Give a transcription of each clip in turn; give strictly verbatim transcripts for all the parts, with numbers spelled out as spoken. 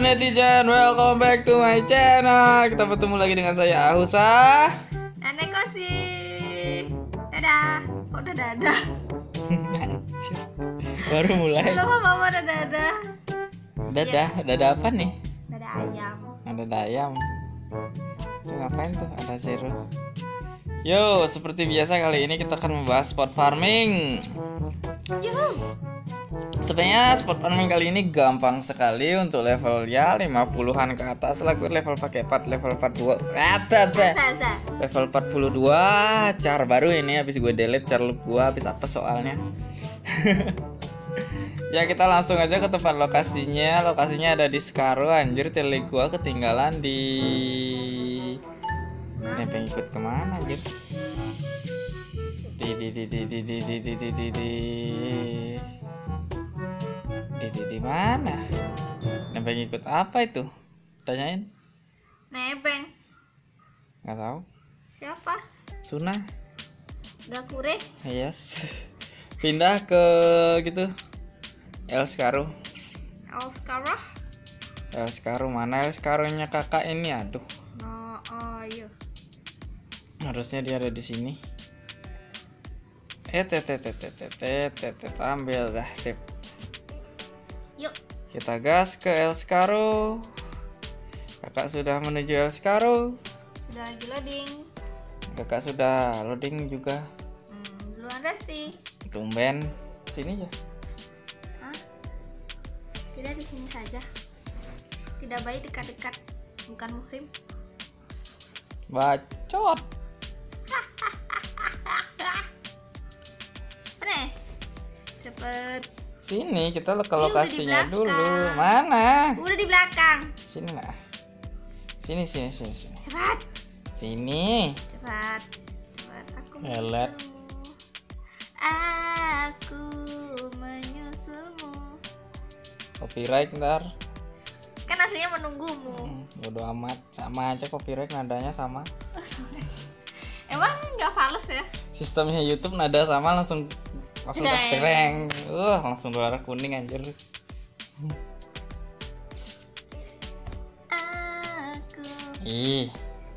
netizen, welcome back to my channel. Kita bertemu lagi dengan saya Ahusa dan Nekosi. Dadah. Kok udah dadah? Baru mulai. Belum apa-apa udah dadah. Dadah, dadah apa nih? Dadah ayam. Ada ayam. Itu ngapain tuh? Ada zero. Yo, seperti biasa kali ini kita akan membahas spot farming. Yuhu. Sebenarnya spot farming kali ini gampang sekali untuk level ya lima puluhan ke atas lah. Gue level pakai empat, level empat puluh dua. Ada level empat puluh dua cara baru ini, habis gue delete cara loop gue habis apa soalnya. Ya kita langsung aja ke tempat lokasinya. Lokasinya ada di Skaro. Anjir, tele gue ketinggalan di Nebeng ikut kemana anjir? Di di di di di di di di di di di di di di mana? Nebeng ikut apa itu? Tanyain. Nebeng. Nggak tahu. Siapa? Suna. Gakure. Yes. Pindah ke gitu. El Skaro. El Skaro. El Skaro mana? El Skaro-nya kakak ini, aduh. No, oh iya. Harusnya dia ada di sini. Eh, tet tet tet tet tet tet tet ambil dah, sip. Yuk. Kita gas ke El Skaro. Kakak sudah menuju El Skaro. Sudah lagi loading. Kakak sudah loading juga. Hmm, duluan Resti. Tumben sini aja. Hah? Tidak di sini saja. Tidak baik dekat-dekat. Bukan muhrim. Bacot. Mana? Cepet. Sini kita ke Ih, lokasinya udah di dulu. belakang. Mana? Udah di belakang. Sini lah. Sini sini sini sini. Cepat. Sini. Cepat. Cepat. Aku Elet. menyusulmu. Aku menyusulmu. Copyright ntar. Kan aslinya menunggumu. Hmm, bodo amat, sama aja copyright nadanya sama. Emang nggak fals ya? Sistemnya YouTube nada sama langsung langsung Deng. cereng. Uh, langsung darah kuning anjir. Aku. Ih.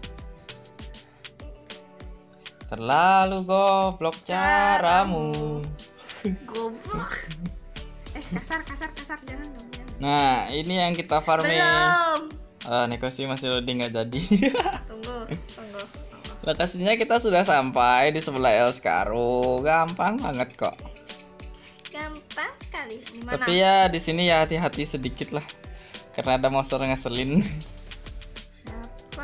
Terlalu goblok caramu. Goblok. Eh kasar kasar kasar jangan dong. Jangan. Nah, ini yang kita farming. Belum. Ah, Nekosi masih loading nggak jadi. Tunggu tunggu. Lokasinya kita sudah sampai di sebelah El Skaro. Gampang banget kok. Gampang sekali. Di mana? Tapi ya di sini ya hati-hati sedikit lah. Karena ada monster ngeselin. Siapa?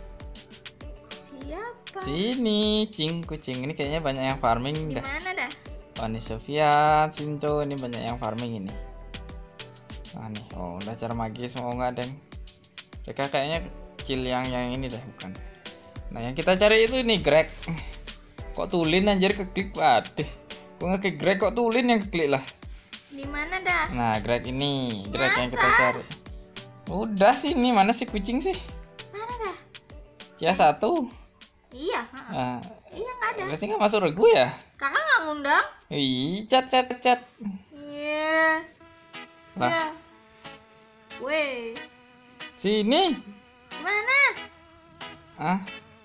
Siapa? Sini, cing kucing ini kayaknya banyak yang farming Di dah. mana dah? Wani Sofian, Sinto ini banyak yang farming ini. Nah nih, oh udah cara magis mau nggak deng? Mereka kayaknya kill yang yang ini dah bukan. Nah yang kita cari itu nih Greg. Kok tulin anjir keklik, waduh. Gua ngeklik Greg kok tulin yang keklik lah. Di mana dah? Nah Greg ini, Greg yang kita Masa? cari. Udah sini, mana sih kucing sih? Mana dah? Cia satu. Iya. ha-ha. Nah, Iya nggak ada. berarti nggak masuk regu ya? Kakak nggak ngundang? Ih, chat chat chat. Iya. Lah. Iya. Weh. Sini. Mana? Ah,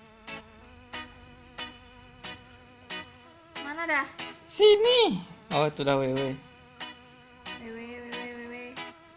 Mana dah? sini. Oh, itu udah wewe. Weh weh weh weh weh weh.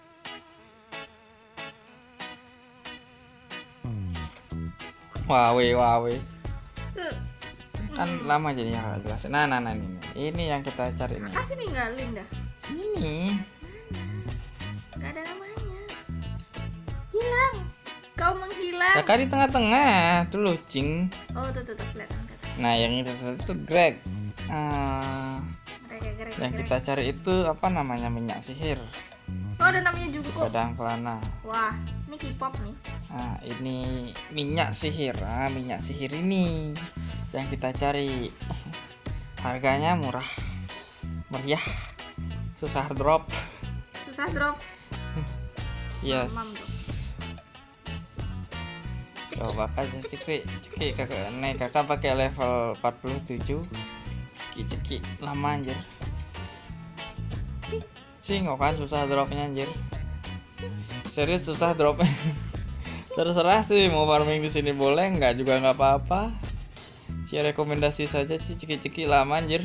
Wawe, wawe. Tuh. Kan lama jadinya nggak jelas. Nah, nah, nah ini. Ini yang kita cari nih. Kasih ninggalin dah. Sini. Gak ada namanya. Hilang. Kau menghilang. Ya kan di tengah-tengah tuh loh, cing. Oh tuh tuh tuh kelihatan kan. Nah, yang itu itu Greg. Ah, Gerek gerek yang gerek. kita cari itu apa namanya, minyak sihir. Oh ada namanya juga kok. Padang kelana. Wah ini K-pop nih. Nah, ini minyak sihir. Ah, minyak sihir ini yang kita cari. Harganya murah, meriah, susah drop. Susah drop. Yes. Mamam tuh. Coba aja cekik, cekik kakak. Nih kakak pakai level empat puluh tujuh. Cekik cekik lama anjir. Sing kan susah dropnya anjir. Serius susah dropnya. Terserah sih mau farming di sini boleh, nggak juga nggak apa-apa. Si rekomendasi saja sih, ceki-ceki lama anjir.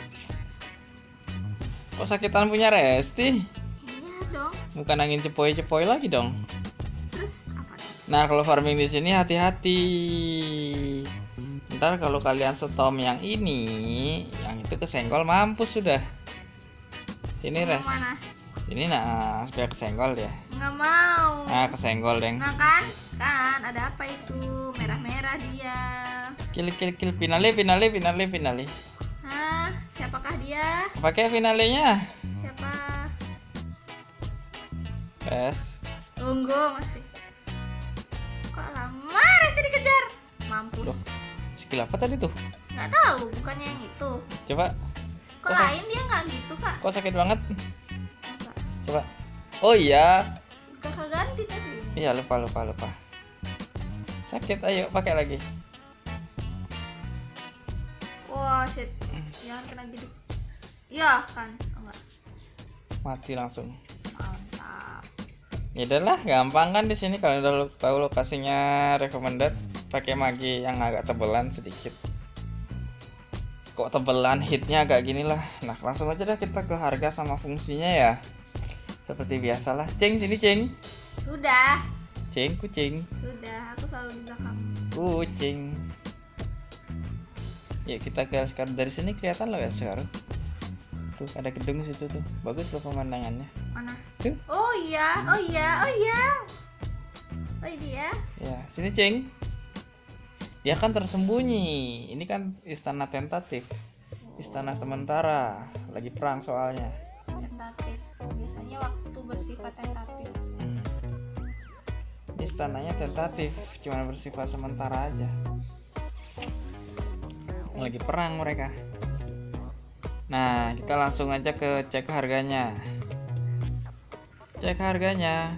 Kok sakitan punya Resti? Iya dong. Bukan angin cepoi-cepoi lagi dong. Terus apa nih? Nah, kalau farming di sini hati-hati. Ntar kalau kalian setom yang ini, yang itu kesenggol mampus sudah. Ini Yang Res. mana? Ini nah, supaya kesenggol ya. Nggak mau. Nah, kesenggol deng. Nggak kan? Kan ada apa itu? Merah-merah dia. Kill kill kill finale finale finale finale. Hah? Siapakah dia? Pakai finalenya. Siapa? Res. Tunggu masih. Kok lama Resti dikejar? Mampus. Loh. Skill apa tadi tuh? Nggak tahu, bukannya yang itu. Coba. Kok Kok sa- lain dia nggak gitu kak? Kok sakit banget? Masa? Coba. Oh iya. Kakak ganti tadi. Iya, lupa lupa lupa. Sakit, ayo pakai lagi. Wah shit. Jangan kena gitu. Ya kan? Oh, enggak. Mati langsung. Mantap. Ya udahlah, gampang kan di sini kalau udah lo tahu lokasinya recommended, pakai magi yang agak tebelan sedikit. Kok tebelan hitnya agak gini lah. Nah, langsung aja dah kita ke harga sama fungsinya ya. Seperti biasalah. Ceng sini, Ceng. Sudah. Ceng, kucing. Sudah. Aku selalu di belakang. Kucing. Yuk kita ke sekarang dari sini kelihatan loh ya sekarang. Tuh ada gedung situ tuh. Bagus loh pemandangannya. Mana? Tuh. Oh iya, oh iya, oh iya. Oh ini ya. Ya, sini Ceng. Dia kan tersembunyi. Ini kan istana tentatif. Istana sementara. Lagi perang soalnya. Tentatif. Biasanya waktu bersifat tentatif. Hmm. Istananya tentatif, cuma bersifat sementara aja. Lagi perang mereka. Nah, kita langsung aja ke cek harganya. Cek harganya.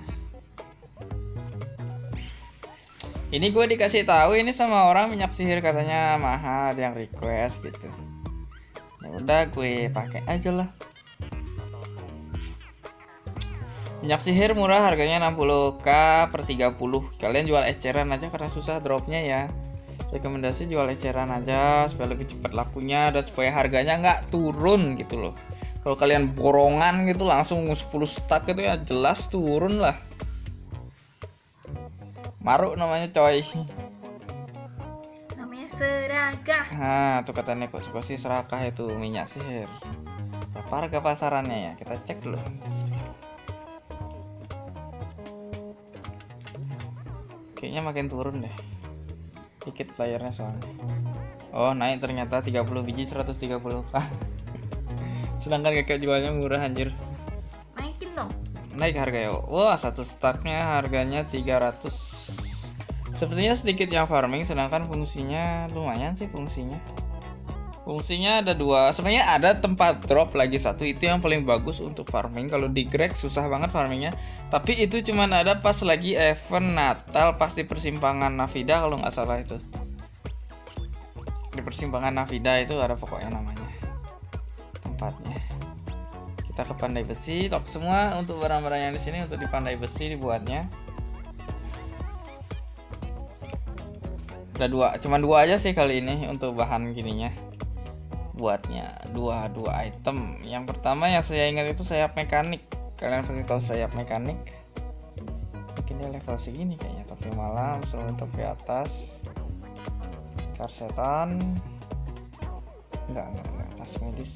Ini gue dikasih tahu ini sama orang minyak sihir katanya mahal, ada yang request gitu. Ya udah gue pakai aja lah. Minyak sihir murah, harganya enam puluh k per tiga puluh. Kalian jual eceran aja karena susah dropnya ya. Rekomendasi jual eceran aja supaya lebih cepat lakunya dan supaya harganya nggak turun gitu loh. Kalau kalian borongan gitu langsung sepuluh stack gitu ya jelas turun lah. Maruk namanya coy. Namanya serakah. Nah tuh katanya kok suka sih serakah itu minyak sihir. Berapa harga pasarannya ya? Kita cek dulu. Kayaknya makin turun deh. Dikit playernya soalnya. Oh naik ternyata tiga puluh biji seratus tiga puluh. Sedangkan kakek jualnya murah anjir. Naikin dong. Naik harga ya. Wah satu startnya harganya tiga ratus. Sepertinya sedikit yang farming, sedangkan fungsinya lumayan sih fungsinya. Fungsinya ada dua. Sebenarnya ada tempat drop lagi satu, itu yang paling bagus untuk farming. Kalau di Greg susah banget farmingnya. Tapi itu cuman ada pas lagi event Natal, pas di persimpangan Navida kalau nggak salah itu. Di persimpangan Navida itu ada pokoknya namanya tempatnya. Kita ke Pandai Besi, tok semua untuk barang-barang yang di sini untuk di Pandai Besi dibuatnya. Ada dua, cuman dua aja sih kali ini untuk bahan gininya. Buatnya dua dua item. Yang pertama yang saya ingat itu sayap mekanik. Kalian pasti tahu sayap mekanik. Mungkin dia level segini kayaknya. Topi malam, seluruh topi atas. Karsetan. Enggak, enggak, enggak. Tas medis.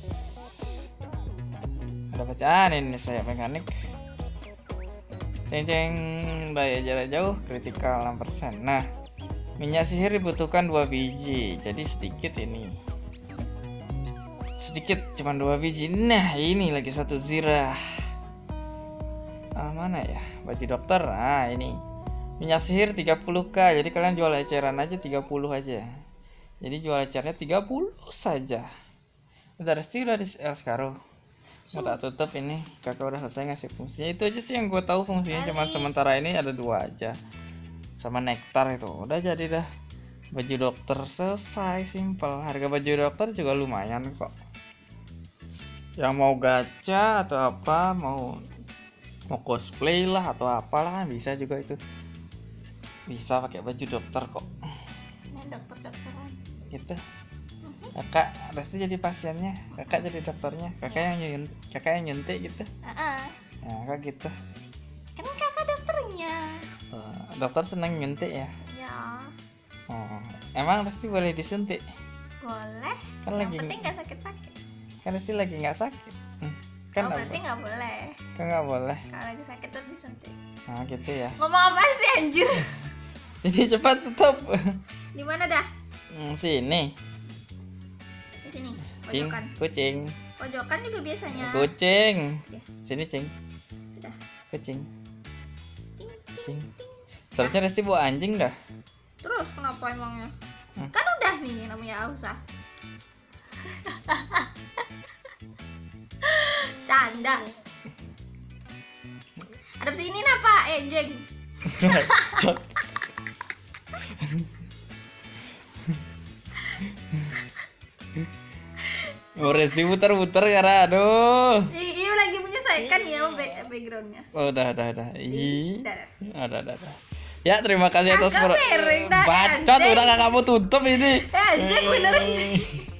Ada bacaan ini sayap mekanik. Ceng-ceng, daya jarak jauh, kritikal enam persen. Nah, minyak sihir dibutuhkan dua biji. Jadi sedikit ini. Sedikit cuma dua biji. Nah, ini lagi satu zirah. Ah, mana ya? Baju dokter. Ah, ini. Minyak sihir tiga puluh k. Jadi kalian jual eceran aja tiga puluh aja. Jadi jual ecernya tiga puluh saja. Udah Resti udah di L sekarang. Mau tak tutup ini. Kakak udah selesai ngasih fungsinya. Itu aja sih yang gue tahu fungsinya. Cuma sementara ini ada dua aja. Sama nektar itu. Udah jadi dah. Baju dokter selesai, simpel. Harga baju dokter juga lumayan kok. Yang mau gacha atau apa, mau mau cosplay lah atau apalah kan bisa juga itu. Bisa pakai baju dokter kok. Nah, dokter-dokteran. Gitu. Kakak Resti jadi pasiennya, kakak jadi dokternya, kakak yang nyuntik, kakak yang nyuntik gitu. Uh-uh. Nah, kakak gitu. Kan kakak dokternya. Oh, dokter seneng nyuntik ya. Ya. Oh, emang Resti boleh disuntik? Boleh. Kan Yang lagi penting nggak sakit-sakit. kan Resti lagi nggak sakit. Hmm, kan Oh, nggak berarti bo- nggak boleh. kan nggak boleh. Kalau lagi sakit tuh disuntik. Nah gitu ya. Ngomong apa sih anjir? Jadi cepat tutup. Di mana dah? Hmm, sini. Di sini. Cing, Pojokan. kucing. Pojokan juga biasanya. Kucing. Ya. Sini, Cing. Sudah. Kucing. Ting, ting, Cing. ting. Seharusnya Resti bawa anjing dah. Terus kenapa emangnya? Hmm. Kan udah nih namanya Ausa. Canda. Ada sini napa, eh jeng. Oh, Resti putar-putar karena aduh. I- Iya lagi menyesuaikan ya back- backgroundnya. Oh, udah, udah, udah. Ih. Udah. Ada, ada, ada. Ya, terima kasih atas Agak per- miring dah, Bacot, anjing. udah kakak mau tutup ini. Eh anjing bener anjing.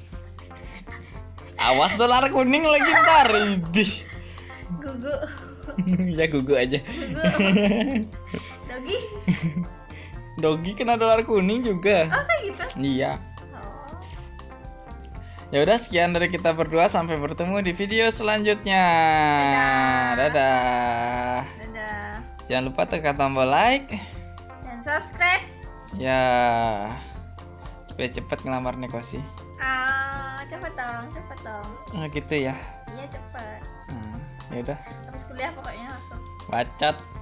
Awas dolar kuning lagi ntar. Idih. Gugu. Ya gugu aja. Gugu. Dogi. Dogi kena dolar kuning juga. Oh kayak gitu. Iya. Oh. Ya udah, sekian dari kita berdua, sampai bertemu di video selanjutnya. Dadah. Dadah. Dadah. Jangan lupa tekan tombol like. Dan subscribe. Ya. Supaya cepat ngelamar Nekosi. Ah, cepet dong, cepet dong. Nah, gitu ya. Iya cepet. Nah, ya udah. Habis kuliah pokoknya langsung. Bacot.